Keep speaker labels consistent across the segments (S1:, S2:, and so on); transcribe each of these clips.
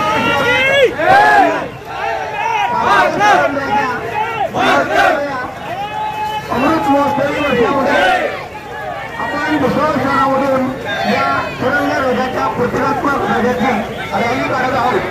S1: अमृत महोत्सवी वर्षामध्ये आपण दुसऱ्या शहरामधून या तिरंगा ध्वजाच्या प्रतिकात्मक ध्वजाची रॅली काढत आहोत।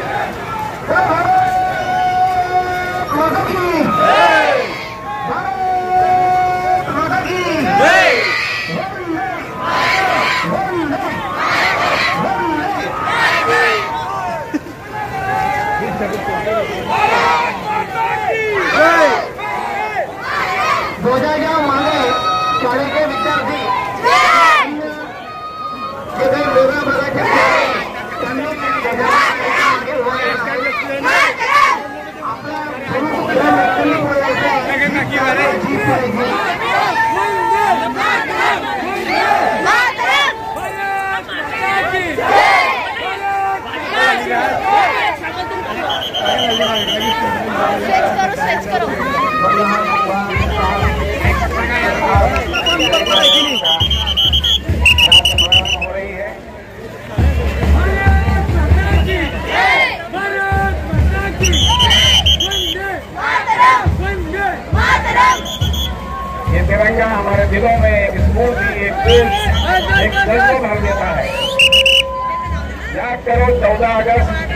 S1: ध्वजाच्या मागे शाळेचे विद्यार्थी जे काही वेगळ्या प्रकारचे त्यांनी
S2: ये तिरंगा हमारे दिलों में एक स्फूर्ति, एक जोश, एक जज्बा भर देता है। याद करो 14 अगस्त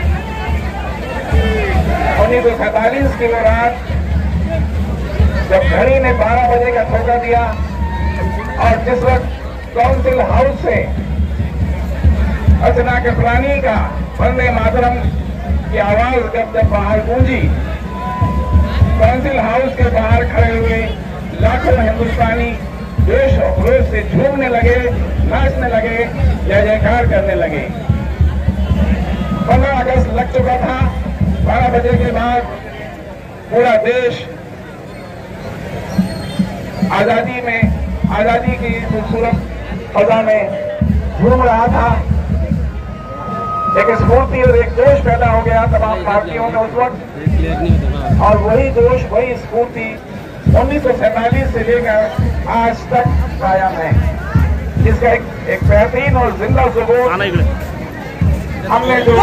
S2: 1947 की वो रात जब घड़ी ने 12 बजे का ठोका दिया और जिस वक्त काउंसिल हाउस से अर्चना कृपलानी का वंदे मातरम की आवाज जब बाहर गूंजी, काउंसिल हाउस के बाहर खड़े हुए लाखों हिंदुस्तानी देश और क्रोध से झूमने लगे, नाचने लगे, जय जयकार करने लगे। 15 अगस्त लग चुका था। 12 बजे के बाद पूरा देश आजादी की खूबसूरत फजा में झूम रहा था। एक स्फूर्ति और एक जोश पैदा हो गया तमाम भारतीयों में उस वक्त, और वही जोश, वही स्फूर्ति 1947 से लेकर आज तक कायम है, जिसका एक बेहतरीन और जिंदा सबूत हमने जो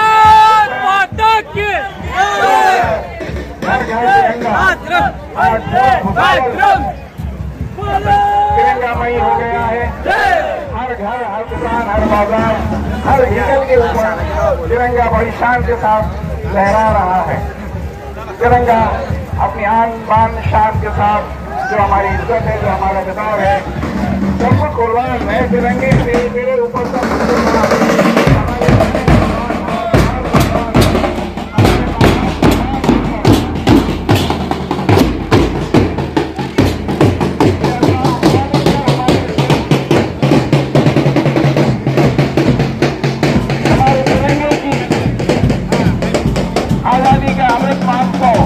S2: तिरंगामयी हो गया है। हर घर, हर दुकान, हर बाजार, हर हिल के ऊपर तिरंगा बड़ी शान के साथ लहरा रहा है। तिरंगा अपनी आन बान शान के साथ जो हमारी इज्जत है, जो हमारा गौरव है, सबको कुर्बान है। तिरंगे से मेरे ऊपर आजादी का अमृत महोत्सव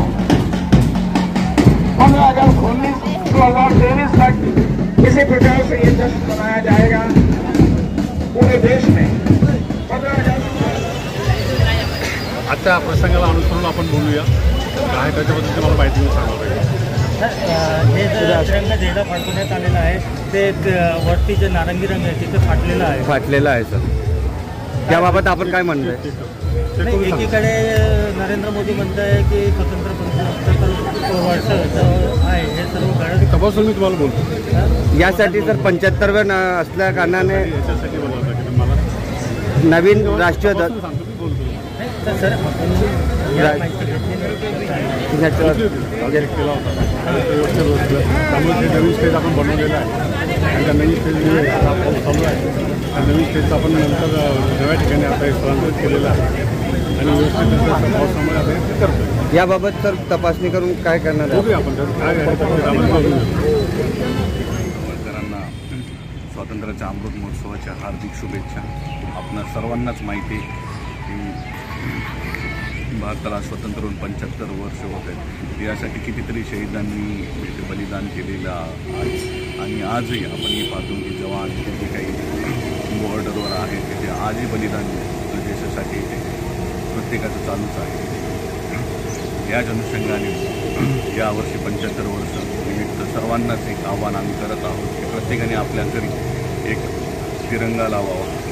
S2: 15 अगस्त 2023 तक इसी प्रकार से ये जश्न मनाया जाएगा पूरे देश में। 15 अगस्त
S3: आजच्या प्रसंगाला अनुसरून आपण बोलूया काय त्याच्याबद्दल मला माहिती सांगायला पाहिजे।
S4: हे तिरंगा झेंडा फडकवण्यात आलेला आहे, ते वरती जे नारंगी रंग आहे तिथे फाटलेला आहे सर, त्याबाबत आपण काय म्हणताय? नाही, एकीकडे नरेंद्र मोदी म्हणताय की स्वतंत्र वर्ष आहे, हे सर्व घडत
S3: तपासून मी तुम्हाला बोलतो।
S5: यासाठी जर 75व्या असल्या कारणाने
S3: याच्यासाठी बोलवलं की मला
S5: नवीन राष्ट्रीय
S4: सर
S3: केला होता त्यामुळे ते नवीन स्टेज आपण बनवलेलं आहे आणि त्या नवीन स्टेज चालू आहे। नवीन स्टेजचं आपण नंतर नव्या ठिकाणी आता स्थलांतरित केलेलं आहे आणि व्यवस्थित पावसामुळे आता ते करतो।
S5: याबाबत सर तपासणी करून काय करणार आहे
S3: आपण काय
S6: स्वातंत्र्याच्या अमृत महोत्सवाच्या हार्दिक शुभेच्छा। आपणा सर्वांनाच माहिती आहे की भारताला स्वतंत्र होऊन 75 वर्ष होत आहेत। यासाठी कितीतरी शहीदांनी बलिदान केलेलं आहे आणि आजही आपण हे पाहतो की जवान जे काही बॉर्डरवर आहेत तिथे आजही बलिदान देशासाठी प्रत्येकाचं चालूच आहे। याच अनुषंगाने यावर्षी 75 वर्ष निमित्त सर्वांनाच एक आव्हान आम्ही करत आहोत की प्रत्येकाने आपल्या घरी एक तिरंगा लावावा।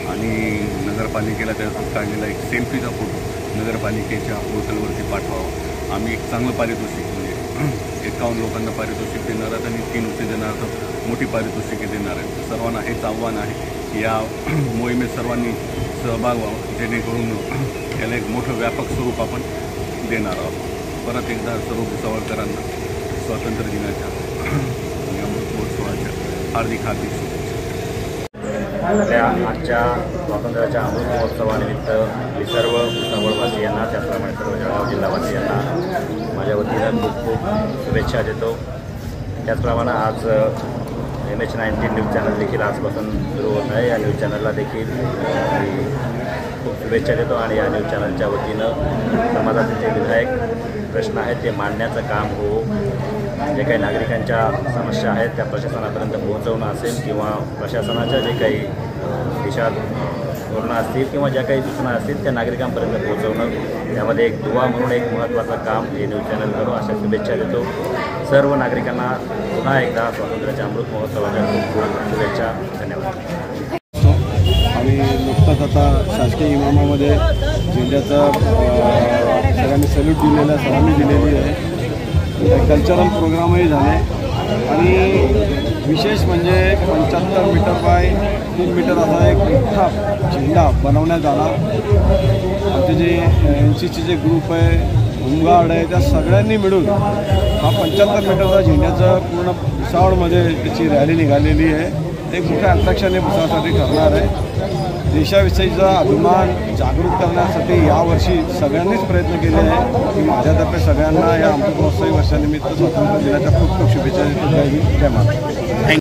S6: आणि नगरपालिकेला त्यातून काढलेला एक सेल्फीचा फोटो नगरपालिकेच्या पोर्टलवरती पाठवावा। आम्ही एक चांगलं पारितोषिक म्हणजे 51 लोकांना पारितोषिक देणार आहोत आणि 3 उत्तेजनार्थ मोठी पारितोषिके देणार आहेत। सर्वांना हेच आव्हान आहे की या मोहिमेत सर्वांनी सहभाग व्हावा, जेणेकरून याला एक मोठं व्यापक स्वरूप आपण देणार आहोत। परत एकदा सर्व भुसावळकरांना स्वातंत्र्य दिनाच्या आणि अमृत महोत्सवाच्या हार्दिक शुभेच्छा।
S7: आपल्या आजच्या स्वातंत्र्याच्या अमृत महोत्सवानिमित्त मी सर्व भुसावळवासियांना त्याचप्रमाणे सर्व जळगाव जिल्हावासियांना माझ्या वतीनं खूप खूप शुभेच्छा देतो। त्याचप्रमाणे आज MH19 न्यूज चॅनल देखील आजपासून सुरू होत आहे। या न्यूज चॅनलला देखील मी खूप शुभेच्छा देतो आणि या न्यूज चॅनलच्या वतीनं समाजातील जे विधायक प्रश्न आहेत ते मांडण्याचं काम हो, जे काही नागरिकांच्या समस्या आहेत त्या प्रशासनापर्यंत पोहोचवणं असेल किंवा प्रशासनाच्या जे काही दिशा धोरणं असतील किंवा ज्या काही सूचना असतील त्या नागरिकांपर्यंत पोहोचवणं, त्यामध्ये एक दुवा म्हणून एक महत्त्वाचं काम हे न्यूज चॅनल करू अशा शुभेच्छा देतो। सर्व नागरिकांना पुन्हा एकदा स्वातंत्र्याच्या अमृत महोत्सवाच्या खूप खूप शुभेच्छा। धन्यवाद।
S3: आणि नुकताच आता शासकीय इमामामध्ये झेंड्याचा सगळ्यांनी सॅल्यूट दिलेला आहे, सलामी दिलेली आहे। कल्चरल प्रोग्रामही झाले आणि विशेष म्हणजे 75 मीटर बाय 3 मीटर असा एक मोठा झेंडा बनवण्यात आला। आमचे जे NCC चे ग्रुप आहे, होमगार्ड आहे, त्या सगळ्यांनी मिळून हा 75 मीटरचा झेंड्याचा पूर्ण भुसावळमध्ये त्याची रॅली निघालेली आहे। एक मोठं अट्रॅक्शन हे भुसावळसाठी ठरणार आहे। देशाविषयीचा अभिमान जागृत करण्यासाठी यावर्षी सगळ्यांनीच प्रयत्न केले आहे। मी माझ्यातर्फे सगळ्यांना या अमृत महोत्सवी वर्षानिमित्त स्वातंत्र्य दिनाच्या खूप खूप शुभेच्छा देतो। जय हिंद, जय महाराष्ट्र।